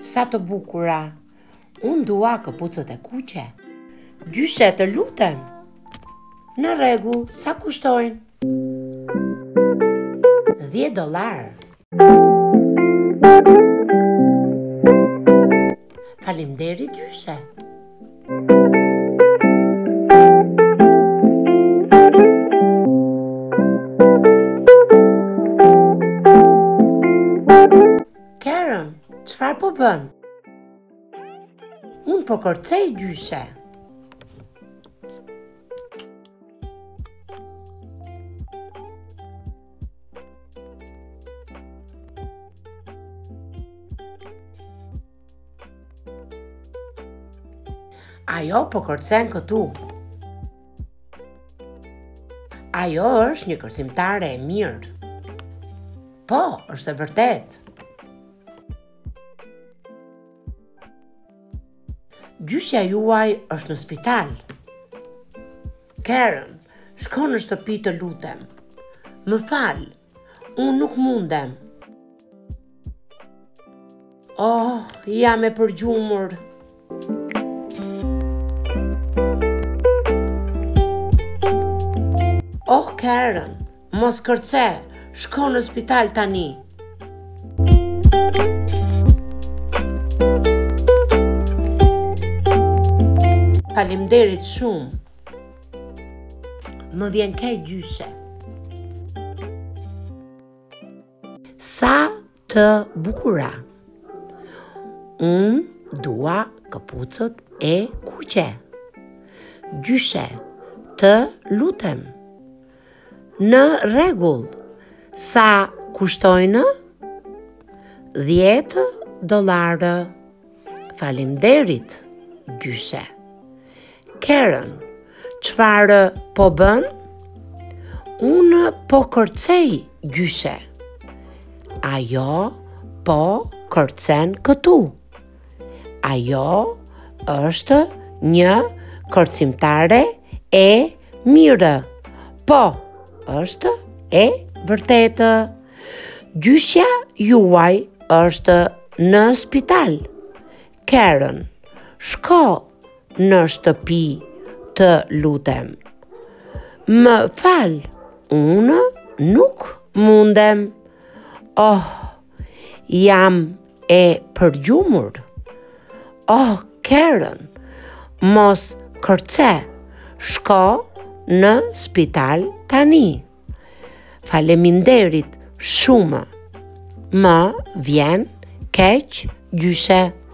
sa të bukura. Unë dua këpucët e kuqe. Gjyshe, të lutem. Në rregull, sa kushtojnë? $10. Faleminderit gjyshe. Karen, çfarë po bën? Unë po kërcej gjyshe. Ajo po kërcen këtu. Ajo është një kërcimtare e mirë. Po, është e vërtet. Gjyshja juaj është në spital. Karen, shko në shtëpi të lutem. Më fal, unë nuk mundem. Oh, jam e përgjumur. Oh, Karen, mos kërce, shko në spital tani. Faleminderit shumë. Më vjen keq gjyshe. Sa të bukura. Unë dua këpucët e kuqe. Gjyshe, të lutem. Në rregull, sa kushtojnë? $10. Faleminderit, gjyshe. Karen, çfarë po bën? Unë po kërcej gjyshe. Ajo po kërcen këtu. Ajo është një kërcimtare e mirë. Po, është e vërtetë. Gjyshja juaj është në spital. Karen, shko në shtëpi të lutem. Më fal, unë nuk mundem. Oh, jam e përgjumur. Oh, Karen, mos kërce, shko në spital tani. Faleminderit shumë. Më vjen keq gjyshe.